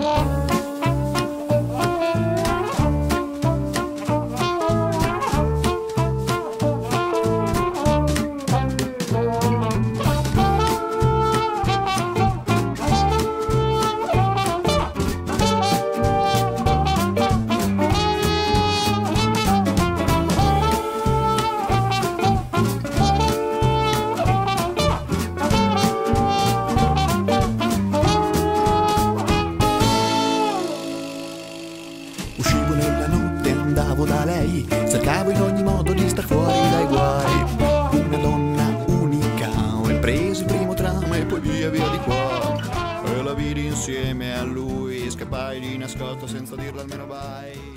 Uscivo nella notte, andavo da lei, cercavo in ogni modo di star fuori dai guai. Una donna unica, ho preso il primo tram e poi via via di qua. E la vidi insieme a lui, scappai di nascosto senza dirlo almeno bye.